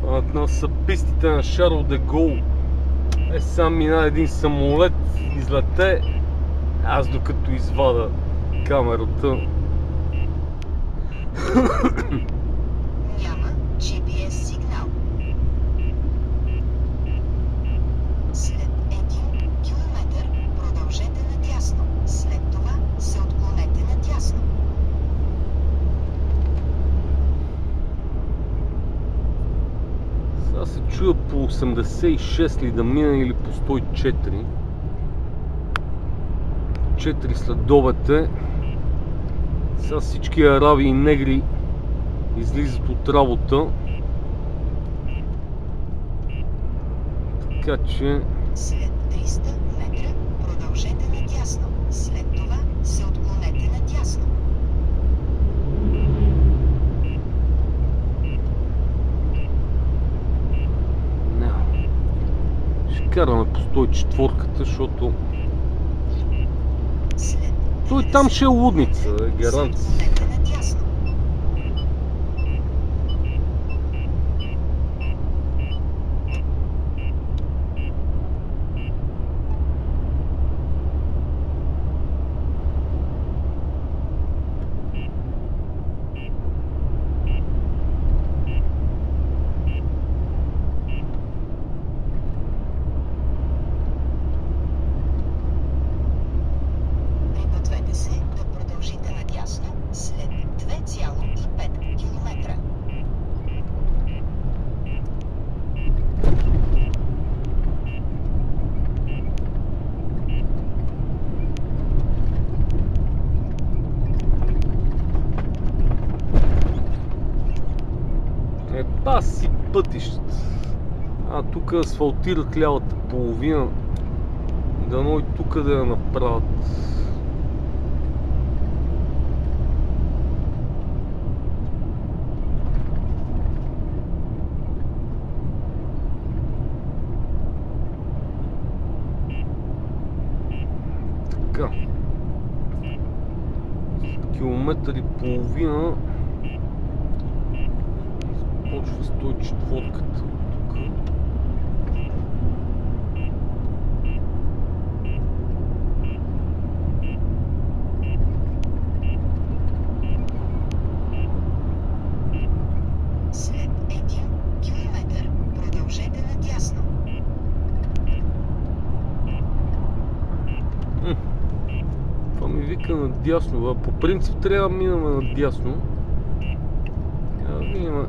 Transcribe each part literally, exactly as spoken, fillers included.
Това са пистите на Шарл де Гол. Е, сам мина един самолет, излете. Аз докато извада камерата. Няма джи пи ес сигнал. След един километър продължете надясно. След това се отклонете надясно. Сега се чуя по осемдесет и шест ли да мина или по сто и четири. четири следобед. Сега всички араби и негри излизат от работа. Така че... След триста метра продължете надясно. След това се отклонете надясно. Не. Ще караме по сто и четири, защото... След Той там ще е лудница, е гарант. се отклонете надясно. Пригответе се да продължите надясно след две цяло и пет километра. Е, баси пътища. А, тук асфалтират лявата половина. Дано и тук да я направят. Така. Километър и половина. Почва сто и четири-ката тук. След един километър продължете надясно. Това ми вика надясно, а по принцип трябва да минаме надясно. Да видим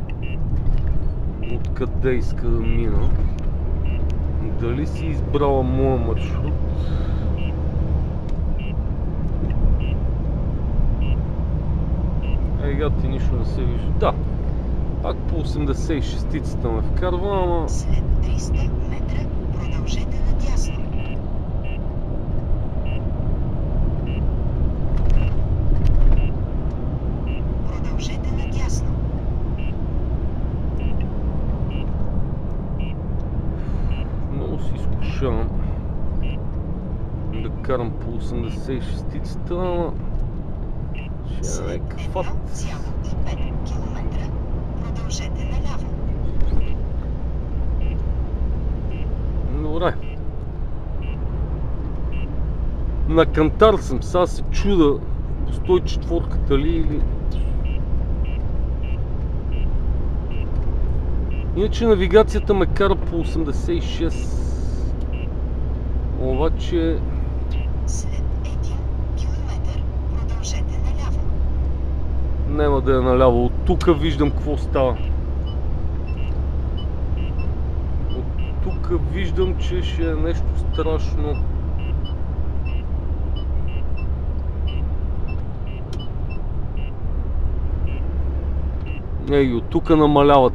откъде иска да мина. Дали си избрала моя маршрут? Ега ти нищо не се вижда. Да, пак по осемдесет и шест-цата ме вкарва, ама... След триста метра продължете надясно. Продължете надясно. Много си изкушавам да карам по осемдесет и шест-цата, ама... Ще е След някакъв едно факт. цяло и пет километра продължете наляво. Добре. На кантар съм, сега се чуда по сто и четири-ката ли или... Иначе навигацията ме кара по осемдесет и шест. Обаче... След един километър продължете наляво. Няма да е наляво. От тук виждам какво става. От тук виждам, че ще е нещо страшно. Ей, от тук намаляват.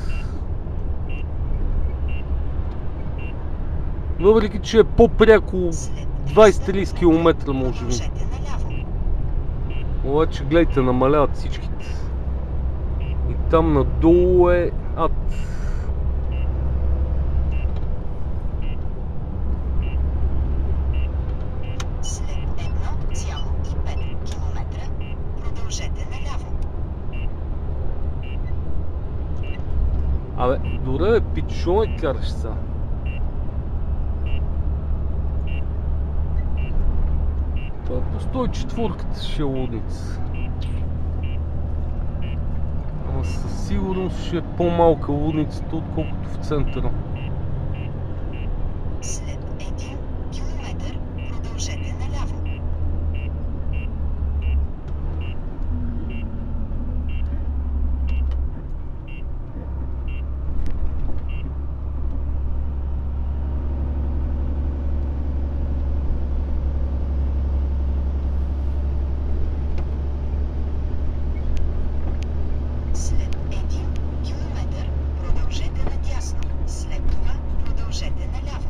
Въпреки че е по-пряко двайсет-трийсет километра може би. Продължете наляво. Обаче гледайте, намаляват всичките. И там надолу е ад. След едно цяло и пет километра продължете наляво. Абе, добре бе, пичо ме караш сега. Това е по сто и четвърката ще е лудница. Ама със сигурност ще е по-малка лудницата, отколкото в центъра. След един километър продължете наляво. След един километър продължете надясно. След това продължете наляво.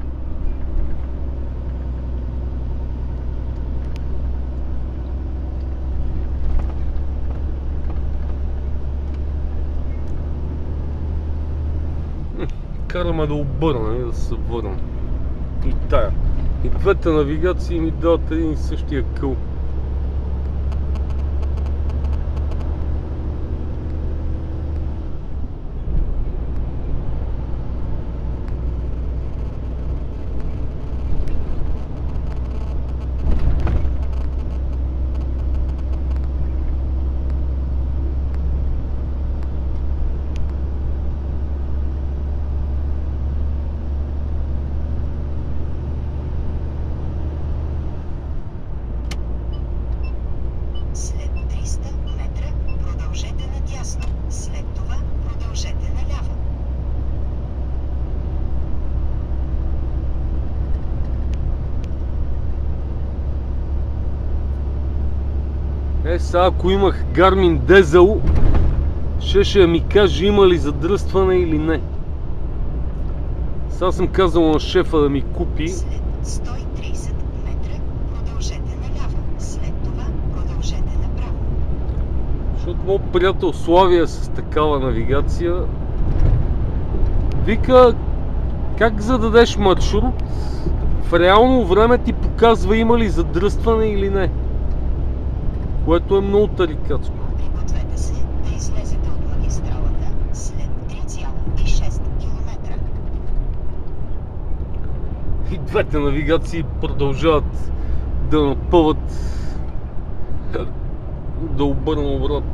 Караме да обърна и да се върна. И тая. И двете навигации ми дават един и същия къл. След триста метра продължете надясно. След това продължете наляво. Е, сега ако имах Garmin Diesel, ще ще ми каже има ли задръстване или не. Сега съм казал на шефа да ми купи. След сто и тридесет метра продължете наляво. След това продължете направо. Защото моят приятел Славия с такава навигация вика, как зададеш маршрут, в реално време ти показва има ли задръстване или не. Което е много тарикатско. Пригответе се да излезете от магистралата след три цяло и шест километра. И двете навигации продължават да напъват, да обърна обратно.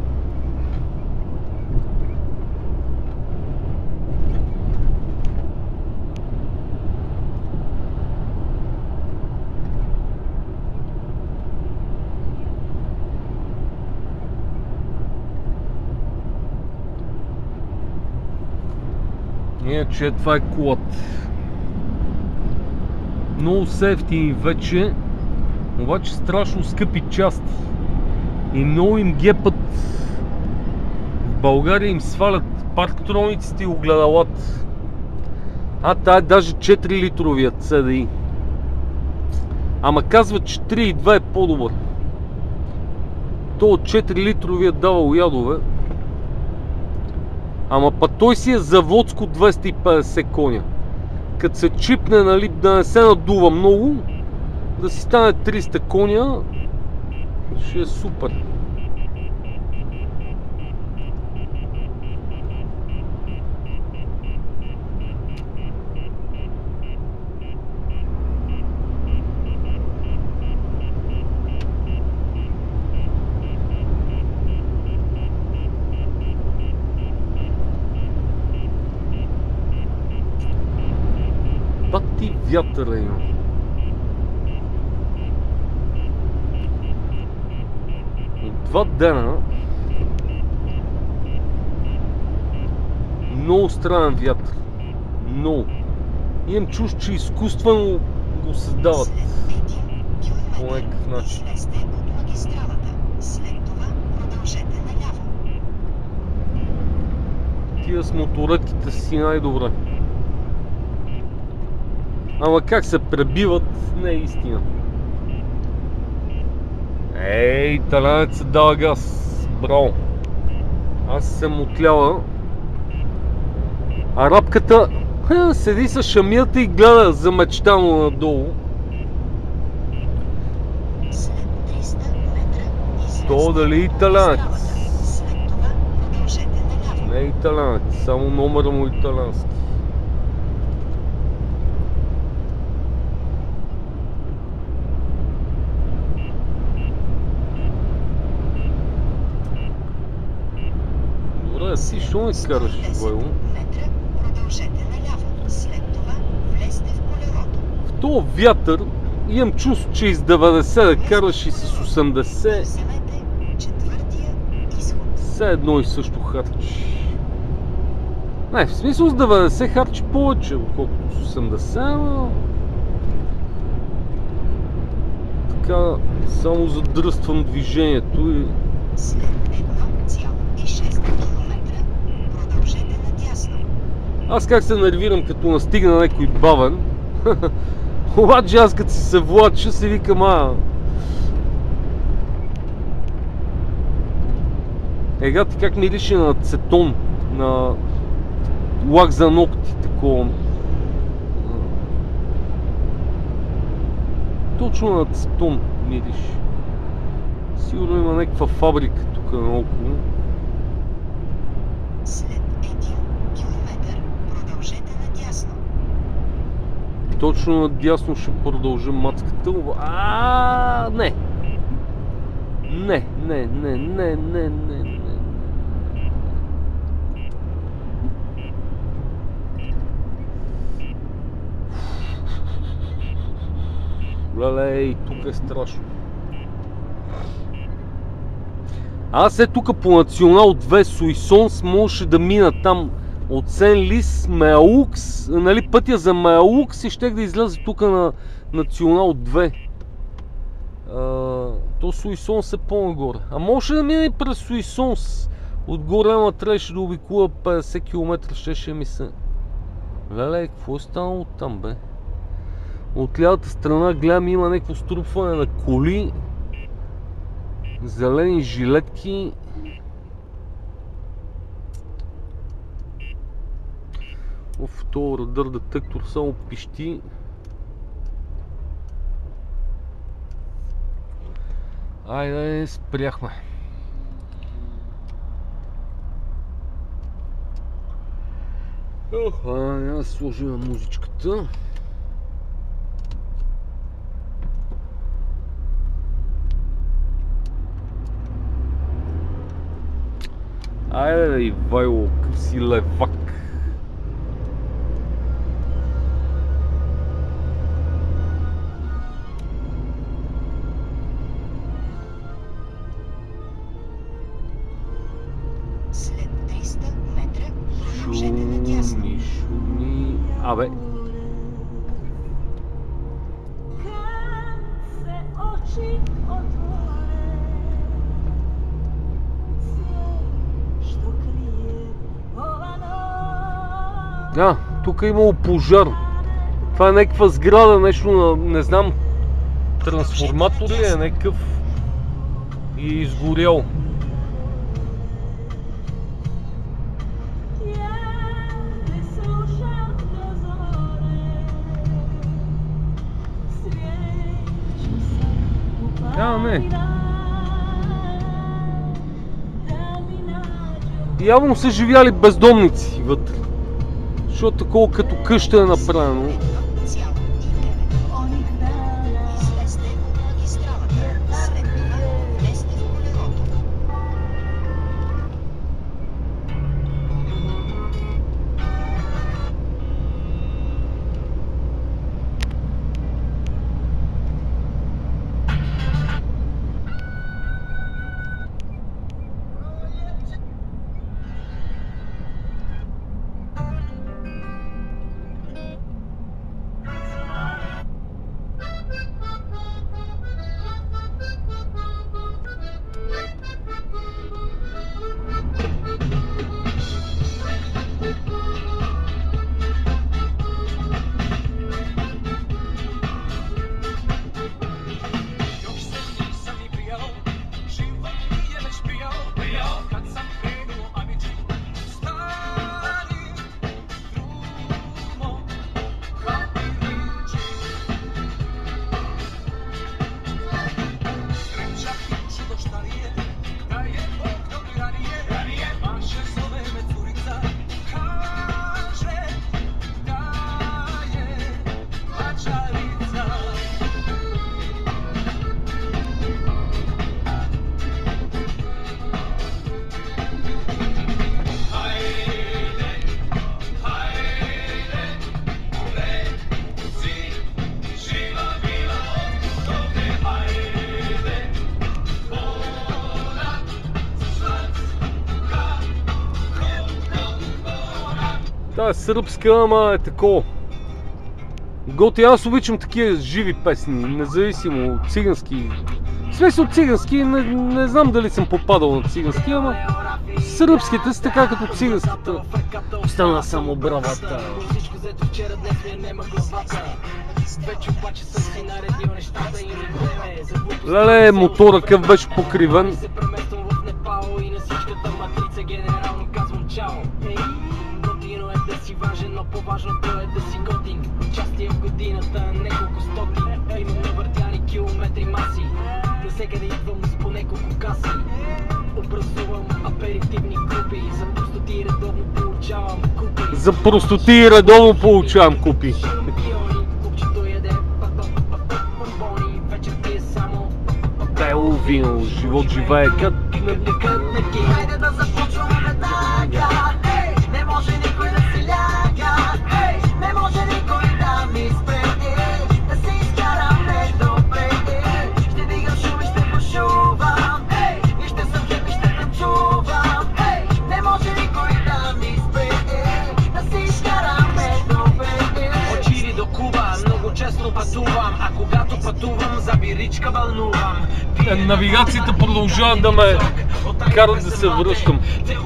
Иначе това е колата. Много сефтини вече, обаче страшно скъпи части. И много им гепат. В България им свалят парктрониците и огледалата. А, тая е даже четири литровият Си Ди И. Ама казват, че три и две е по-добър. То от четири литровият давал ядове. Ама па той си е заводско двеста и петдесет коня. Като се чипне, нали, да не се надува много, да си стане триста коня, ще е супер. Бати вятъра има. От два дена много странен вятър. Много. Имам чуш, че изкуствено го създават по някакъв начин. Тия с моторетите си най-добре. Ама как се пребиват, не е истина. Ей, италянец се дава газ. Браво. Аз съм отляла. Арабката ха, седи с шамията и гледа замечтано надолу. То дали италянец? Не е италянец, само номера му италянски. Добре, ти що не караш, Вайло? метра продължете наляво. След това влезте в колелото. В този вятър имам чувство, че из деветдесет да караш и с осемдесет. Вземете четвъртия изход. Все едно и също харчи. Не, в смисъл с деветдесет харчи повече, отколкото с осемдесет, но... Така, само задръствам движението и... След едно цяло и шест километра продължете надясно. Аз как се нервирам, като настигна някой бавен. Обаче аз като си се влача, си викам, а... Ега ти как мирише на ацетон, на лак за ногти, такова. Точно на ацетон мирише. Сигурно има някаква фабрика тук наоколо. След един километър продължете надясно. Точно надясно ще продължа мацката. А, не! Не, не, не, не, не, не, не. Лелей, тук е страшно. Аз е тук по Национал две Суисонс можеше да мина там от Сен-Лис, Меаукс, нали, пътя за Меаукс и щех да изляза тук на Национал две. А, то Суисонс е по-нагоре. А може да мина и през Суисонс. Отгоре, ама трябваше да обикува петдесет километра, щеше ми се. Леле, какво е станало там, бе? От лявата страна гледам, има някакво струпване на коли. Зелени жилетки. Оф, този радар детектор само пищи. Айде, спряхме. Ох, няма да сложим музичката. Айде, Ивайло, къв си левак. След триста метра продължете надясно. Шуми, шуми. Абе. А, тук е имало пожар. Това е някаква сграда, нещо на, не знам, трансформатор ли е някакъв и изгорял. А, не. Явно са живяли бездомници вътре. Защото такова като къща е направено. Та е сръбска, ама е такова. Готи, аз обичам такива живи песни, независимо от цигански. В смисъл цигански, не, не знам дали съм попадал на цигански, ама сръбските са така като циганските. Стана само бравата. Леле, мотора къв беше покривен. По-важното е да си готин. Участие в годината, неколко стоти. Имам навъртяни километри маси. Навсекъде идвам с по неколко каси. Образувам аперитивни групи. За простоти редовно получавам купи. За простоти редовно получавам купи. Купчето яде бомбони. Вечер пие само бело вино. Живот живее кът. Хайде да започваме веднага. Не може никой да си ляга. Не може никой да ми спре. Да се изкараме добре. Ще дигам шум и ще бушувам. И ще съм хеп и ще танцувам. Не може никой да ми спре. Да се изкараме добре. От Чили до Куба много често пътувам. А когато пътувам за биричка вълнувам. Навигацията продължава да ме карат да се връщам.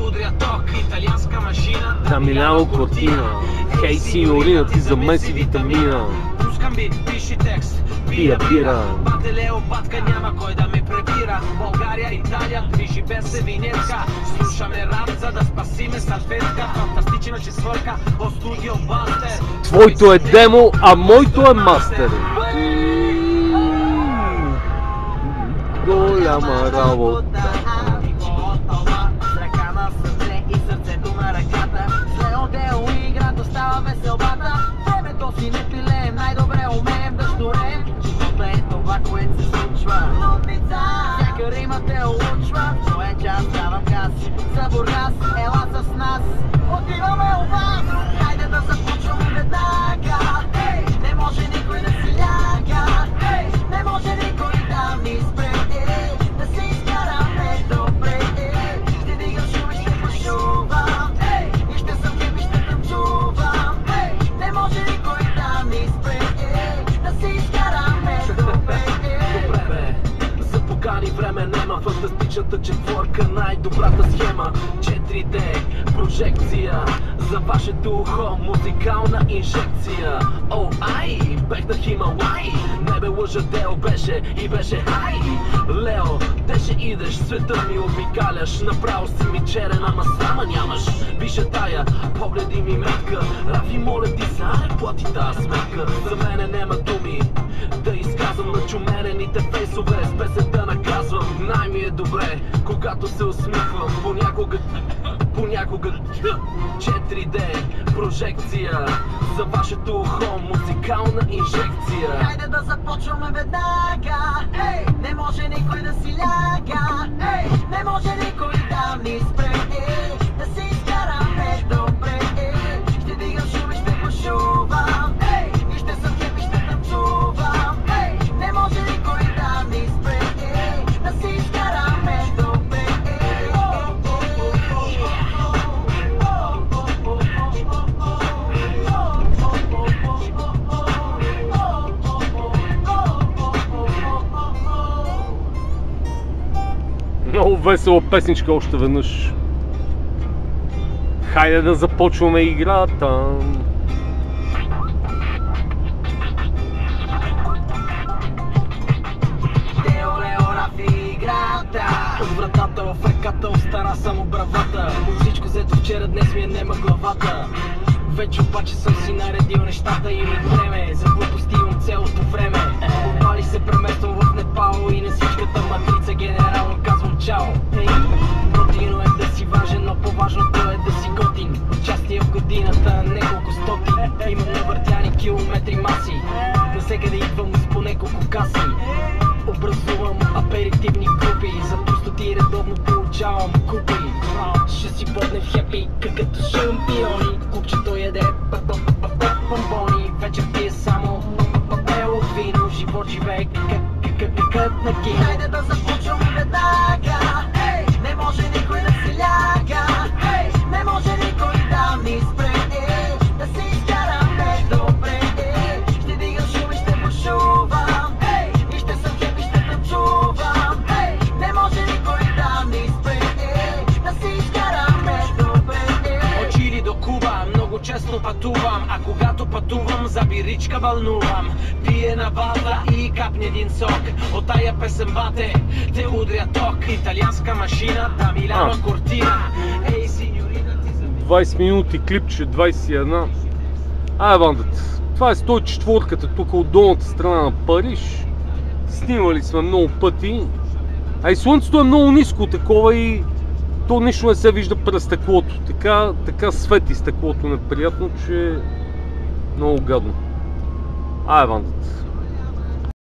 За Милано Кортина. Хей, синьорина, ти замеси витамина. Пускам бит, пиши текст, Пия бира. Бателео, батка, няма кой да ме препира. България, Италия, движи без севинетка. Слушаме рап, за да спасиме салфетка. Фантастична четвърка от студио Бастер. Твоето е демо, а моето е мастер. Голяма работа. Ръка на сърце и сърцето на ръката. След отдел и играта става веселбата. Времето си не пилеем, най-добре умеем да штурем. Живота е това, което се случва. Лудница, всяка рима те улучва. То е час, давам газ. За Бургас, ела с нас. Отиваме у вас. Хайде да започваме веднага. Не може никой да си ляга. Не може никой да ми спре. Да се изкараме добре. Ще дигам шум и ще пушувам. И ще съм хеп и ще танцувам. Не може никой да ми спре. Да се изкараме добре. Добре бе, за покани време нема. Фантастичната четворка, най-добрата схема. четири Д, прожекция. За вашето ухо, музикална инжекция. О, ай, бех на Хималай. Не бе лъжа, Део беше и беше хай. Лео, те ще идеш, света ми обикаляш. Направо си ми черен, ама срама нямаш. Виша тая, погледи ми метка. Рафи, моля ти се, аре плати тази сметка. За мене нема думи да изказвам на чуменените фейсове. С песента наказвам, най ми е добре, когато се усмихвам. Понякога, понякога четири Д, прожекция. За вашето ухо, музикална инжекция. Хайде да започваме веднага. Не може никой да си ляга. Не може никой да ми спре. Да се изкараме добре. Ще дигам шум и ще пушувам. И ще съм хеп и ще танцувам. Не може никой да ми спре. Да се изкараме добре. Много весела песничка още веднъж. Хайде да започваме играта. От вратата в ръката остара само бравата. От всичко взето вчера, днес ми е нема главата. Вече обаче съм си наредил нещата и ми време. За глупости имам цялото време. Обали се премествам в Непал и на всичката матрица генерално казвам чао. Готино е да си важен, но по-важното е да си готин. Участие в годината, неколко стоти. Имам навъртяни километри маси. Навсекъде идвам с по неколко каси. Образувам аперитивни групи. За простоти редовно получавам купи. Ще си боднем хепи, какъто шампиони. Купчето яде бомбони. Вечер пие само бело вино. много често пътувам, а когато пътувам за биричка вълнувам. Пие на валта и капне един сок, от тая песен бате те удря ток. Италианска машина, да Миляно кортина. Ей, синьорина, ти за... двайсет минути клипче, двайсет и една. Ай, бандата. Това е сто и четвъртката тук от долната страна на Париж. Снимали сме много пъти. А и слънцето е много ниско такова и то нищо не се вижда през стъклото. Така, така свети стъклото неприятно, че е много гадно. Ай, бандата.